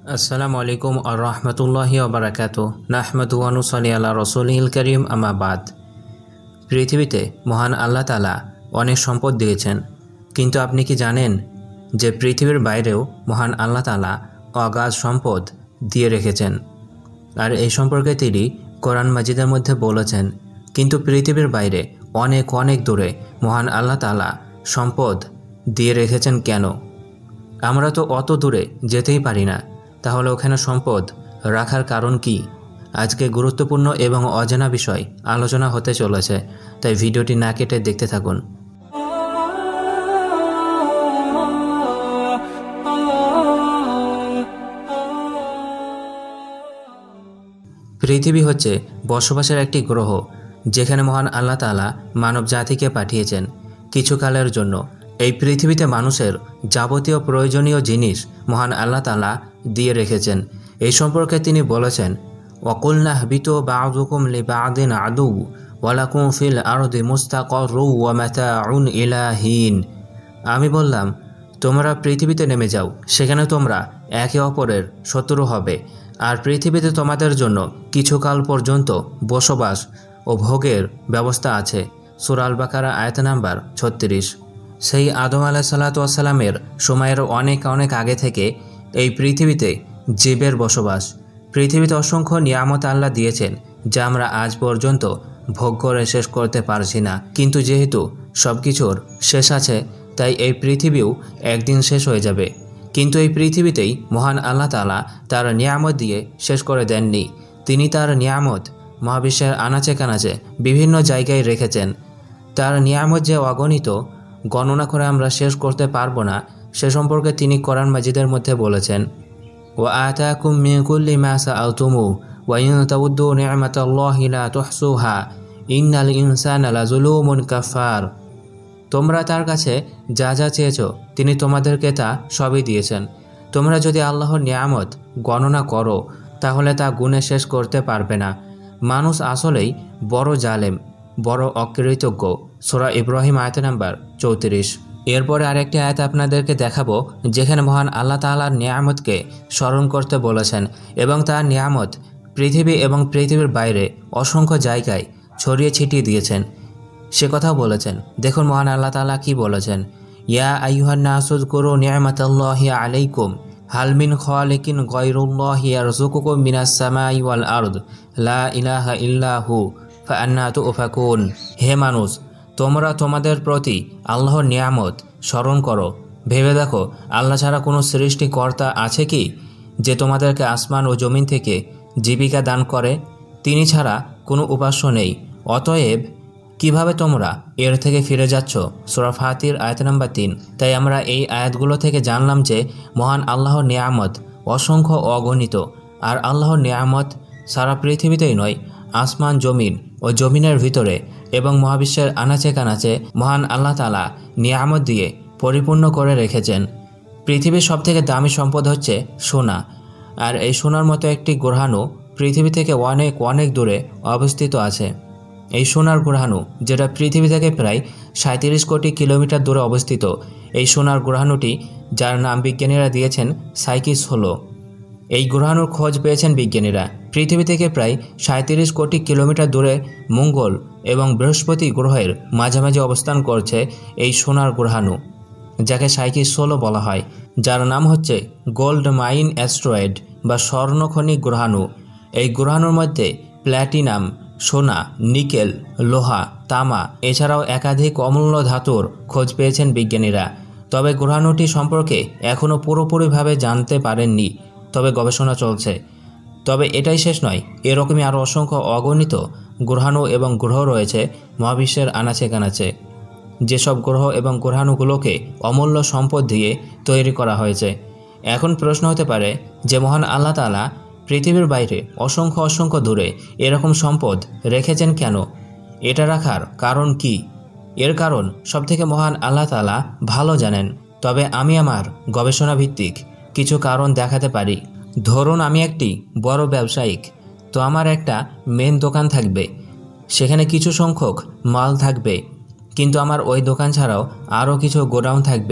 আসসালামু আলাইকুম আর রহমতুল্লাহি ওয়া বারাকাতুহু নাহমাদু ওয়া নুসাল্লি আলা রাসূলিল কারীম আম্মা বাদ। পৃথিবীতে মহান আল্লাহ তাআলা অনেক সম্পদ দিয়েছেন, কিন্তু আপনি কি জানেন যে পৃথিবীর বাইরেও মহান আল্লাহ তাআলা অগাধ সম্পদ দিয়ে রেখেছেন। আর এই সম্পর্কে তিনি কোরআন মাজিদের মধ্যে বলেছেন, কিন্তু পৃথিবীর বাইরে অনেক অনেক দূরে মহান আল্লাহ তাআলা সম্পদ দিয়ে রেখেছেন কেন? আমরা তো অত দূরে যেতেই পারি না, তাহলে ওখানে সম্পদ রাখার কারণ কি? আজকে গুরুত্বপূর্ণ এবং অজানা বিষয় আলোচনা হতে চলেছে, তাই ভিডিওটি না কেটে দেখতে থাকুন। পৃথিবী হচ্ছে বসবাসের একটি গ্রহ, যেখানে মহান আল্লাহ তাআলা মানব জাতিকে পাঠিয়েছেন কিছুকালের জন্য। এই পৃথিবীতে মানুষের যাবতীয় প্রয়োজনীয় জিনিস মহান আল্লাহ তাআলা দিয়ে রেখেছেন। এই সম্পর্কে তিনি বলেছেন, ওয়াকুলনা হবিতু বা'দুকুম লিবা'দিন আদু ওয়ালাকুম ফিল আরদি মুস্তাকাররু ওয়া মাতাউন ইলা হিন। আমি বললাম, তোমরা পৃথিবীতে নেমে যাও, সেখানে তোমরা একে অপরের শত্রু হবে, আর পৃথিবীতে তোমাদের জন্য কিছুকাল পর্যন্ত বসবাস ও ভোগের ব্যবস্থা আছে। সূরা আল বাকারা আয়াত নাম্বার 36। সেই আদম আলাইহিসসালামের সময়ের অনেক অনেক আগে থেকে এই পৃথিবীতে জীবের বসবাস। পৃথিবীতে অসংখ্য নিয়ামত আল্লাহ দিয়েছেন, যা আমরা আজ পর্যন্ত ভোগ করে শেষ করতে পারছি না। কিন্তু যেহেতু সব কিছুর শেষ আছে, তাই এই পৃথিবীও একদিন শেষ হয়ে যাবে। কিন্তু এই পৃথিবীতেই মহান আল্লাহ তাআলা তার নিয়ামত দিয়ে শেষ করে দেননি। তিনি তার নিয়ামত মহাবিশ্বের আনাচে কানাচে বিভিন্ন জায়গায় রেখেছেন। তার নিয়ামত যে অগণিত, গণনা করে আমরা শেষ করতে পারবো না, সে সম্পর্কে তিনি কোরআন মাজিদের মধ্যে বলেছেন, ওয়া আতাকুম মিন কুল্লি মা সাআলতুমু ওয়া ইন তাউদ্দু নি'মাতাল্লাহি লা তুহসুহা ইন্নাল ইনসানা লাযুলুমুন কাফার। তোমরা তার কাছে যা যা চেয়েছো, তিনি তোমাদেরকে তা সবই দিয়েছেন। তোমরা যদি আল্লাহর নিয়ামত গণনা করো, তাহলে তা গুণে শেষ করতে পারবে না। মানুষ আসলেই বড় জালেম, বড় অকৃতজ্ঞ। সূরা ইব্রাহিম আয়াত নাম্বার 34। এরপরে আরেকটি আয়াত আপনাদেরকে দেখাবো, যেখানে মহান আল্লাহ তাআলার নিয়ামতকে স্মরণ করতে বলেছেন এবং তার নিয়ামত পৃথিবী এবং পৃথিবীর বাইরে অসংখ্য জায়গায় ছড়িয়ে ছিটিয়ে দিয়েছেন। সে কথাও বলেছেন। দেখুন মহান আল্লাহ তাআলা কি বলেছেন, ইয়া আইয়ুহান নাসু যকুরু নি'মাতাল্লাহি আলাইকুম হাল মিন খালিকিন গায়রুল্লাহি ইয়ারযুকুকুম মিনাস সামাই ওয়াল আরদ লা ইলাহা ইল্লা হু ফাআন্না তুফাকুন। হে মানুষ, তোমরা তোমাদের প্রতি আল্লাহর নিয়ামত স্মরণ করো। ভেবে দেখো, আল্লাহ ছাড়া কোনো সৃষ্টিকর্তা আছে কি, যে তোমাদেরকে আসমান ও জমিন থেকে জীবিকা দান করে? তিনি ছাড়া কোনো উপাস্য নেই। অতএব কিভাবে তোমরা এর থেকে ফিরে যাচ্ছ? সূরা ফাতির আয়াত নাম্বার 3। তাই আমরা এই আয়াতগুলো থেকে জানলাম যে মহান আল্লাহর নিয়ামত অসংখ্য অগণিত, আর আল্লাহর নিয়ামত সারা পৃথিবীতেই নয়, আসমান জমিন ও জমিনের ভিতরে এবং মহাবিশ্বের আনাচে কানাচে মহান আল্লাহ তাআলা নিয়ামত দিয়ে পরিপূর্ণ করে রেখেছেন। পৃথিবীর সবথেকে দামি সম্পদ হচ্ছে সোনা, আর এই সোনার মতো একটি গ্রহাণু পৃথিবী থেকে অনেক অনেক দূরে অবস্থিত আছে। এই সোনার গ্রহাণু, যেটা পৃথিবী থেকে প্রায় 37 কোটি কিলোমিটার দূরে অবস্থিত, এই সোনার গ্রহাণুটি, যার নাম বিজ্ঞানীরা দিয়েছেন সাইকিস হলো। এই গ্রহাণুর খোঁজ পেয়েছেন বিজ্ঞানীরা পৃথিবী থেকে প্রায় 37 কোটি কিলোমিটার দূরে মঙ্গল এবং বৃহস্পতি গ্রহের মাঝামাঝি অবস্থান করছে এই সোনার গ্রহাণু, যাকে সাইকিস 16 বলা হয়, যার নাম হচ্ছে গোল্ড মাইন অ্যাস্ট্রয়েড বা স্বর্ণখনি গ্রহাণু। এই গ্রহাণুর মধ্যে প্ল্যাটিনাম, সোনা, নিকেল, লোহা, তামা এছাড়াও একাধিক অমূল্য ধাতুর খোঁজ পেয়েছেন বিজ্ঞানীরা। তবে গ্রহাণুটি সম্পর্কে এখনও পুরোপুরিভাবে জানতে পারেননি, তবে গবেষণা চলছে। তবে এটাই শেষ নয়, এরকমই আরও অসংখ্য অগণিত গ্রহাণু এবং গ্রহ রয়েছে মহাবিশ্বের আনাচে কানাচে। যেসব গ্রহ এবং গ্রহাণুগুলোকে অমূল্য সম্পদ দিয়ে তৈরি করা হয়েছে। এখন প্রশ্ন হতে পারে যে মহান আল্লাহ তাআলা পৃথিবীর বাইরে অসংখ্য অসংখ্য দূরে এরকম সম্পদ রেখেছেন কেন? এটা রাখার কারণ কি? এর কারণ সবথেকে মহান আল্লাহ তাআলা ভালো জানেন। তবে আমি আমার গবেষণা ভিত্তিক কিছু কারণ দেখাতে পারি। ধরুন আমি একটি বড় ব্যবসায়িক, তো আমার একটা মেন দোকান থাকবে, সেখানে কিছু সংখ্যক মাল থাকবে, কিন্তু আমার ওই দোকান ছাড়াও আরও কিছু গোডাউন থাকবে,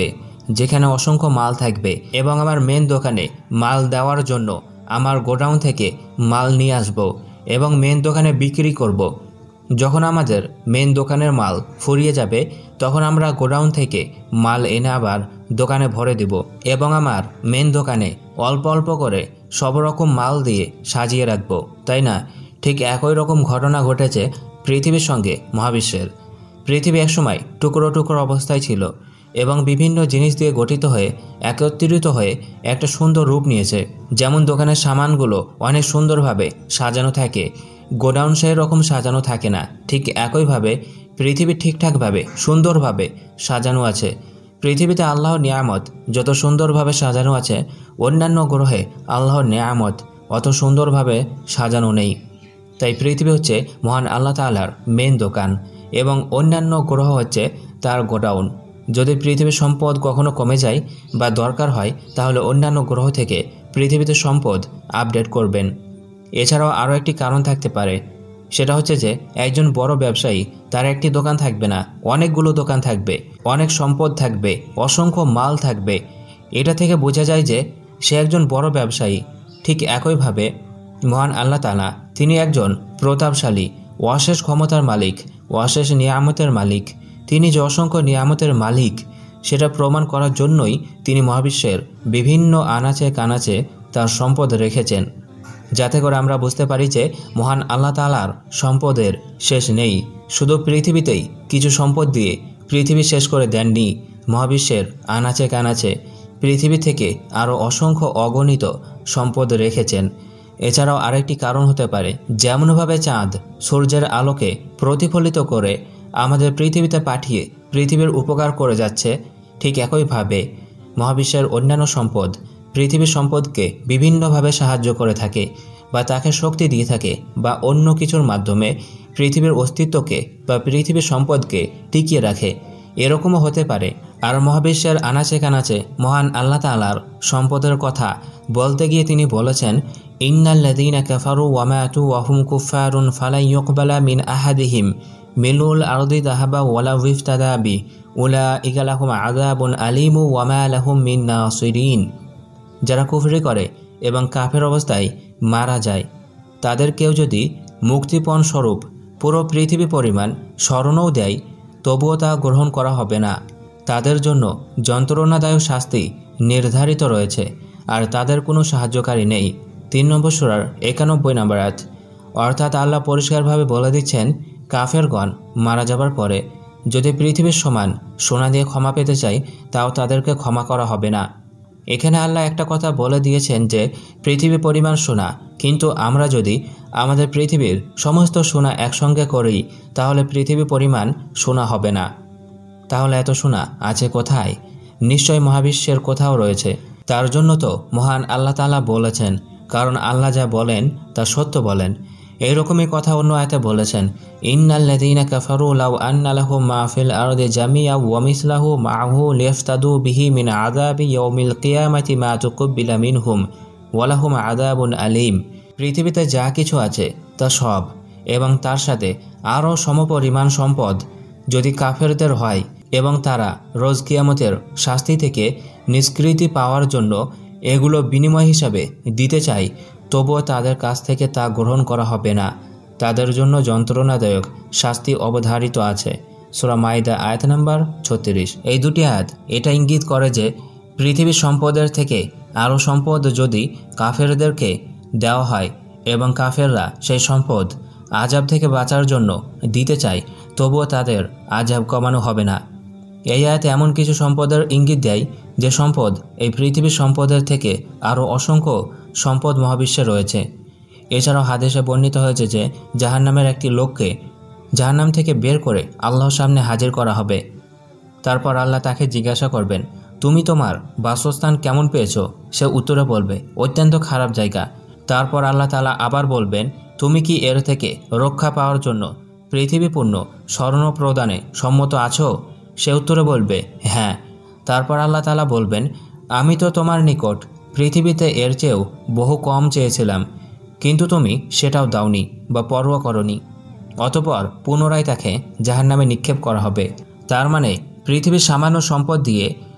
যেখানে অসংখ্য মাল থাকবে এবং আমার মেন দোকানে মাল দেওয়ার জন্য আমার গোডাউন থেকে মাল নিয়ে আসব এবং মেন দোকানে বিক্রি করব। যখন আমাদের মেন দোকানের মাল ফুরিয়ে যাবে তখন আমরা গোডাউন থেকে মাল এনে আবার দোকানে ভরে দেব এবং আমার মেন দোকানে অল্প অল্প করে সব রকম মাল দিয়ে সাজিয়ে রাখব, তাই না? ঠিক একই রকম ঘটনা ঘটেছে পৃথিবীর সঙ্গে মহাবিশ্বের। পৃথিবী একসময় টুকরো টুকরো অবস্থায় ছিল এবং বিভিন্ন জিনিস দিয়ে গঠিত হয়ে একত্রিত হয়ে একটা সুন্দর রূপ নিয়েছে। যেমন দোকানের সামানগুলো অনেক সুন্দরভাবে সাজানো থাকে, গোডাউন সেই রকম সাজানো থাকে না, ঠিক একইভাবে পৃথিবী ঠিকঠাকভাবে সুন্দরভাবে সাজানো আছে। পৃথিবীতে আল্লাহর নিয়ামত যত সুন্দরভাবে সাজানো আছে, অন্যান্য গ্রহে আল্লাহর নিয়ামত অত সুন্দরভাবে সাজানো নেই। তাই পৃথিবী হচ্ছে মহান আল্লাহ তাআলার মেন দোকান এবং অন্যান্য গ্রহ হচ্ছে তার গোডাউন। যদি পৃথিবীর সম্পদ কখনো কমে যায় বা দরকার হয় তাহলে অন্যান্য গ্রহ থেকে পৃথিবীতে সম্পদ আপডেট করবেন। এছাড়াও আরও একটি কারণ থাকতে পারে, সেটা হচ্ছে যে একজন বড় ব্যবসায়ী তার একটি দোকান থাকবে না, অনেকগুলো দোকান থাকবে, অনেক সম্পদ থাকবে, অসংখ্য মাল থাকবে। এটা থেকে বোঝা যায় যে সে একজন বড় ব্যবসায়ী। ঠিক একইভাবে মহান আল্লাহ তাআলা তিনি একজন প্রতাপশালী, অশেষ ক্ষমতার মালিক, অশেষ নিয়ামতের মালিক। তিনি যে অসংখ্য নিয়ামতের মালিক সেটা প্রমাণ করার জন্যই তিনি মহাবিশ্বের বিভিন্ন আনাচে কানাচে তার সম্পদ রেখেছেন, যাতে করে আমরা বুঝতে পারি যে মহান আল্লাহ তাআলার সম্পদের শেষ নেই। শুধু পৃথিবীতেই কিছু সম্পদ দিয়ে পৃথিবী শেষ করে দেননি, মহাবিশ্বের আনাচে কানাচে পৃথিবী থেকে আরও অসংখ্য অগণিত সম্পদ রেখেছেন। এছাড়াও আরেকটি কারণ হতে পারে, যেমনভাবে চাঁদ সূর্যের আলোকে প্রতিফলিত করে আমাদের পৃথিবীতে পাঠিয়ে পৃথিবীর উপকার করে যাচ্ছে, ঠিক একইভাবে মহাবিশ্বের অন্যান্য সম্পদ পৃথিবীর সম্পদকে বিভিন্নভাবে সাহায্য করে থাকে বা তাকে শক্তি দিয়ে থাকে বা অন্য কিছুর মাধ্যমে পৃথিবীর অস্তিত্বকে বা পৃথিবীর সম্পদকে টিকিয়ে রাখে, এরকমও হতে পারে। আর মহাবিশ্বের আনাচে কানাচে মহান আল্লাহ তাআলার সম্পদের কথা বলতে গিয়ে তিনি বলেছেন, ইন্নাল্লাযীনা কাফারু ওয়া মাতু ওয়া হুম কুফফারুন ফালান ইউকবালা মিন আহাদিহিম মিলুল আরদি যাহাবা ওয়ালা ইফতাদা বি উলাইকা লাহুম আযাবুন আলীমু ওয়া মা লাহুম মিন নাসিরিন। যারা কুফরি করে এবং কাফের অবস্থায় মারা যায়, তাদের কেউ যদি মুক্তিপণ স্বরূপ পুরো পৃথিবী পরিমাণ স্বর্ণও দেয় তবুও তা গ্রহণ করা হবে না। তাদের জন্য যন্ত্রণাদায়ক শাস্তি নির্ধারিত রয়েছে আর তাদের কোনো সাহায্যকারী নেই। 3 নম্বর সূরার 91 নম্বর আয়াত। অর্থাৎ আল্লাহ পরিষ্কারভাবে বলে দিচ্ছেন, কাফেরগণ মারা যাবার পরে যদি পৃথিবীর সমান সোনা দিয়ে ক্ষমা পেতে চায় তাও তাদেরকে ক্ষমা করা হবে না। এখানে আল্লাহ একটা কথা বলে দিয়েছেন যে পৃথিবী পরিমাণ সোনা, কিন্তু আমরা যদি আমাদের পৃথিবীর সমস্ত সোনা একসঙ্গে করি তাহলে পৃথিবী পরিমাণ সোনা হবে না। তাহলে এত সোনা আছে কোথায়? নিশ্চয় মহাবিশ্বের কোথাও রয়েছে। তার জন্য তো মহান আল্লাহ তাআলা বলেছেন, কারণ আল্লাহ যা বলেন তা সত্য বলেন। এইরকমই কথা অন্য আয়াতে বলেছেন, ইন্নাল্লাযীনা কাফারু লাউ আন্না লাহুম মা ফিল আরদি জামিআন ওয়া মিসলাহু মাআহু লিয়াফতাদু বিহি মিন আযাবি ইয়াউমিল কিয়ামাতি মা তুকবিলা মিনহুম ওয়া লাহুম আযাবুন আলীম। পৃথিবীতে যা কিছু আছে তা সব এবং তার সাথে আরও সমপরিমাণ সম্পদ যদি কাফেরদের হয় এবং তারা রোজ কিয়ামতের শাস্তি থেকে নিষ্কৃতি পাওয়ার জন্য এগুলো বিনিময় হিসাবে দিতে চায়, তবুও তাদের কাছ থেকে তা গ্রহণ করা হবে না। তাদের জন্য যন্ত্রণাদায়ক শাস্তি অবধারিত আছে। সূরা মাইদা আয়াত নাম্বার 36। এই দুটি আয়াত এটা ইঙ্গিত করে যে পৃথিবীর সম্পদের থেকে আরও সম্পদ যদি কাফেরদেরকে দেওয়া হয় এবং কাফেররা সেই সম্পদ আযাব থেকে বাঁচার জন্য দিতে চায়, তবুও তাদের আযাব কমানো হবে না। এই আয়াতে এমন কিছু সম্পদের ইঙ্গিত দেয় যে সম্পদ এই পৃথিবীর সম্পদের থেকে আরও অসংখ্য সম্পদ মহাবিশ্বে রয়েছে। এছাড়াও হাদিসে বর্ণিত হয়েছে যে জাহান্নামের একটি লোককে জাহান্নাম থেকে বের করে আল্লাহর সামনে হাজির করা হবে। তারপর আল্লাহ তাকে জিজ্ঞাসা করবেন, তুমি তোমার বাসস্থান কেমন পেয়েছো? সে উত্তরে বলবে, অত্যন্ত খারাপ জায়গা। তারপর আল্লাহ তাআলা আবার বলবেন, তুমি কি এর থেকে রক্ষা পাওয়ার জন্য পৃথিবীপূর্ণ স্বর্ণ প্রদানে সম্মত আছো? সে উত্তরে বলবে, হ্যাঁ। তারপর আল্লাহ তাআলা বলবেন, আমি তো তোমার নিকট পৃথিবীতে এর চেয়েও বহু কম চেয়েছিলাম, কিন্তু তুমি সেটাও দাওনি বা পরোয়া করনি। অতঃপর পুনরায় তাকে জাহান্নামে নিক্ষেপ করা হবে। তার মানে পৃথিবীর সামান্য সম্পদ দিয়ে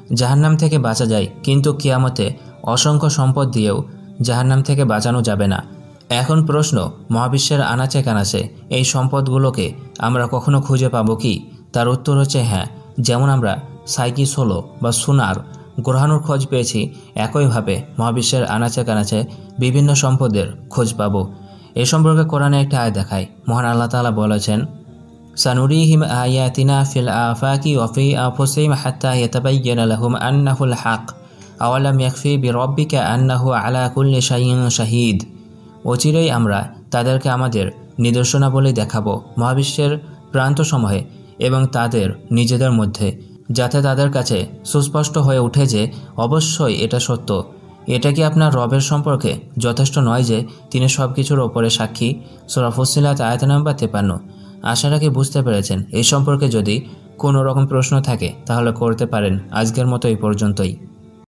জাহান্নাম থেকে বাঁচা যায়, কিন্তু কিয়ামতে অসংখ্য সম্পদ দিয়েও জাহান্নাম থেকে বাঁচানো যাবে না। এখন প্রশ্ন, মহাবিশ্বের আনাচে কানাচে এই সম্পদগুলোকে আমরা কখনো খুঁজে পাবো কি? তার উত্তর হচ্ছে হ্যাঁ। যেমন আমরা সাইকিস হলো বা সোনার গ্রহাণুর খোঁজ পেয়েছি, একইভাবে মহাবিশ্বের আনাচে কানাচে বিভিন্ন সম্পদের খোঁজ পাবো। এ সম্পর্কে কোরআনে একটা আয়াত দেখায়। মহান আল্লাহ তাআলা বলেছেন, সানুরিহিম আয়াতিনা ফিল আফাকি ওয়া ফি আনফুসিহিম হাত্তা ইয়াতাবায়্যানা লাহুম আন্নাহুল হক আওয়ালাম ইয়াকফি বিরাব্বিকা আন্নাহু আলা কুল্লি শাইইন শাহীদ। অচিরেই আমরা তাদেরকে আমাদের নিদর্শনাবলী দেখাবো মহাবিশ্বের প্রান্তসমূহে এবং তাদের নিজেদের মধ্যে, যাতে তাদের কাছে সুস্পষ্ট হয়ে ওঠে যে অবশ্যই এটা সত্য। এটা কি আপনার রবের সম্পর্কে যথেষ্ট নয় যে তিনি সব কিছুর ওপরে সাক্ষী? সূরা ফুসসিলাত আয়াত নাম্বার 53। আশা রাখি বুঝতে পেরেছেন। এই সম্পর্কে যদি কোনো রকম প্রশ্ন থাকে তাহলে করতে পারেন। আজকের মতো এই পর্যন্তই।